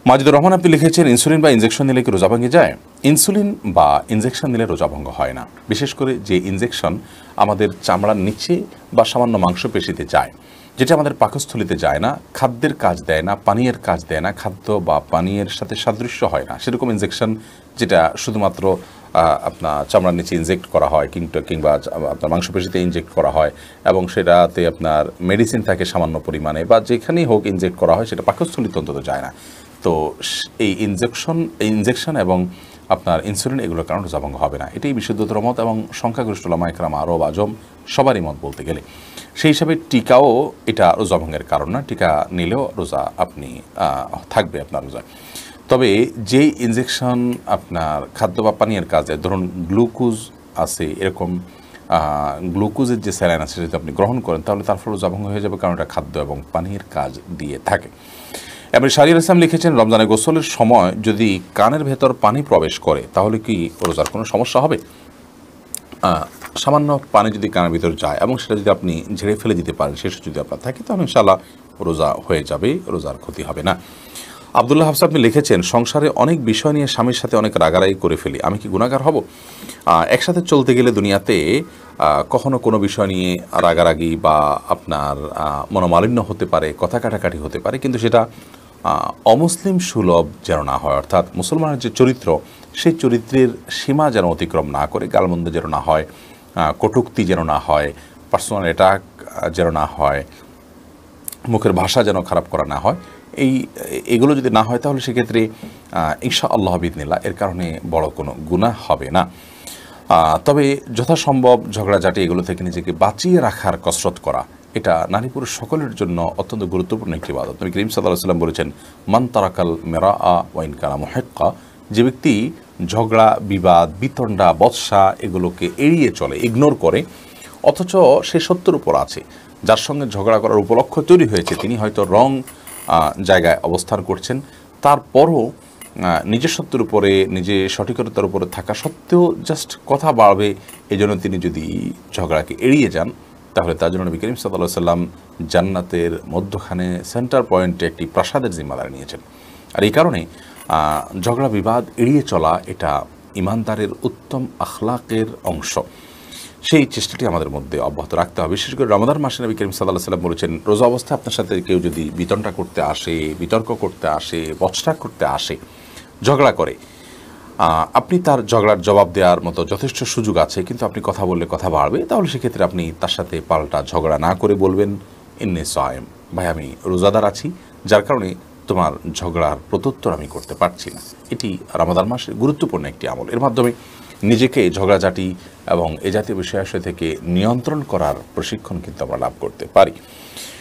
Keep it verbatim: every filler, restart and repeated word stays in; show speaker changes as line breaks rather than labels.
মাজিদুর রহমান আপনি লিখেছেন, ইনসুলিন বা ইনজেকশন নিলে কি রোজা ভেঙে যায়? ইনসুলিন বা ইনজেকশন নিলে রোজা ভঙ্গ হয় না। বিশেষ করে যে ইনজেকশন আমাদের চামড়ার নিচে বা সামান্য মাংসপেশিতে যায়, যেটা আমাদের পাকস্থলিতে যায় না, খাদ্যের কাজ দেয় না, পানীয়ের কাজ দেয় না, খাদ্য বা পানীয়ের সাথে সাদৃশ্য হয় না, সেরকম ইনজেকশন যেটা শুধুমাত্র আপনার চামড়ার নিচে ইনজেক্ট করা হয় কিংবা কিংবা আপনার মাংসপেশিতে ইনজেক্ট করা হয় এবং সেটাতে আপনার মেডিসিন থাকে সামান্য পরিমাণে, বা যেখানেই হোক ইনজেক্ট করা হয়, সেটা পাকস্থলিতে অন্তত যায় না। তো এই ইনজেকশন ইনজেকশন এবং আপনার ইনসুলিন এগুলোর কারণে রোজা ভঙ্গ হবে না। এটাই বিশুদ্ধতর মত এবং সংখ্যাগরিষ্ঠ উলামা ইকরাম, আরব, আজম সবারই মত বলতে গেলে। সেই হিসাবে টিকাও এটা রোজা ভঙ্গের কারণ না। টিকা নিলেও রোজা আপনি থাকবে আপনার রোজা। তবে যেই ইনজেকশন আপনার খাদ্য বা পানীয়ের কাজে, ধরুন গ্লুকোজ আছে, এরকম গ্লুকোজের যে স্যালাইন আছে যদি আপনি গ্রহণ করেন, তাহলে তার ফলে রোজা ভঙ্গ হয়ে যাবে, কারণ এটা খাদ্য এবং পানীয়ের কাজ দিয়ে থাকে। এবার শাহরিয়ার ইসলাম লিখেছেন, রমজানে গোসলের সময় যদি কানের ভেতর পানি প্রবেশ করে তাহলে কি রোজার কোনো সমস্যা হবে? সামান্য পানি যদি কানের ভিতর যায় এবং সেটা যদি আপনি ঝেড়ে ফেলে দিতে পারেন, শেষ যদি আপনার থাকে, তাহলে ইনশাআল্লাহ রোজা হয়ে যাবে, রোজার ক্ষতি হবে না। আবদুল্লাহ হাফসা আপনি লিখেছেন, সংসারে অনেক বিষয় নিয়ে স্বামীর সাথে অনেক রাগারাগি করে ফেলি, আমি কি গুনাহগার হব? একসাথে চলতে গেলে দুনিয়াতে কখনো কোনো বিষয় নিয়ে রাগারাগি বা আপনার মনোমালিন্য হতে পারে, কথা কাটাকাটি হতে পারে, কিন্তু সেটা অমুসলিম সুলভ যেন না হয়। অর্থাৎ মুসলমানের যে চরিত্র, সেই চরিত্রের সীমা যেন অতিক্রম না করে, গালমন্দ যেন না হয়, কটূক্তি যেন না হয়, পার্সোনাল অ্যাটাক যেন না হয়, মুখের ভাষা যেন খারাপ করা না হয়। এই এগুলো যদি না হয় তাহলে সেক্ষেত্রে ইনশাআল্লাহ বিইذনিল্লাহ এর কারণে বড় কোনো গুনাহ হবে না। তবে যথাসম্ভব ঝগড়াঝাটি এগুলো থেকে নিজেকে বাঁচিয়ে রাখার কসরত করা, এটা নারী পুরুষ সকলের জন্য অত্যন্ত গুরুত্বপূর্ণ একটি ইবাদত। নবী করিম সাল্লাল্লাহু আলাইহি ওয়াসাল্লাম বলেছেন, মান তারাকাল মিরাআ ওয়া ইন কানা মুহিক্কা, যে ব্যক্তি ঝগড়া, বিবাদ, বিতণ্ডা, বৎসা এগুলোকে এড়িয়ে চলে, ইগনোর করে, অথচ সে সত্যের উপর আছে, যার সঙ্গে ঝগড়া করার উপলক্ষ তৈরি হয়েছে, তিনি হয়তো রং জায়গায় অবস্থান করছেন, তারপরও নিজের সত্যের উপরে, নিজে সঠিকতার উপরে থাকা সত্ত্বেও জাস্ট কথা বাড়বে, এই জন্য তিনি যদি ঝগড়াকে এড়িয়ে যান, তাহলে তার জন্য নবী করিম সাল্লাল্লাহু আলাইহি ওয়াসাল্লাম জান্নাতের মধ্যখানে সেন্টার পয়েন্টে একটি প্রাসাদের জিম্মাদারি নিয়েছেন। আর এই কারণে ঝগড়া বিবাদ এড়িয়ে চলা এটা ইমানদারের উত্তম আখলাকের অংশ। সেই চেষ্টাটি আমাদের মধ্যে অব্যাহত রাখতে হবে। বিশেষ করে রমাদান মাসে নবী করিম সাল্লাল্লাহু আলাইহি ওয়াসাল্লাম বলেছেন, রোজা অবস্থায় আপনার সাথে কেউ যদি বিতণ্ডা করতে আসে, বিতর্ক করতে আসে, বচসা করতে আসে, ঝগড়া করে, আপনি তার ঝগড়ার জবাব দেওয়ার মতো যথেষ্ট সুযোগ আছে, কিন্তু আপনি কথা বললে কথা বাড়বে, তাহলে সেক্ষেত্রে আপনি তার সাথে পাল্টা ঝগড়া না করে বলবেন, ইন্নী সায়েম, ভাই আমি রোজাদার আছি, যার কারণে তোমার ঝগড়ার প্রত্যুত্তর আমি করতে পারছি না। এটি রমাদান মাসের গুরুত্বপূর্ণ একটি আমল। এর মাধ্যমে নিজেকে ঝগড়াঝাটি এবং এ জাতীয় বিষয়াশয় থেকে নিয়ন্ত্রণ করার প্রশিক্ষণ কিন্তু আমরা লাভ করতে পারি।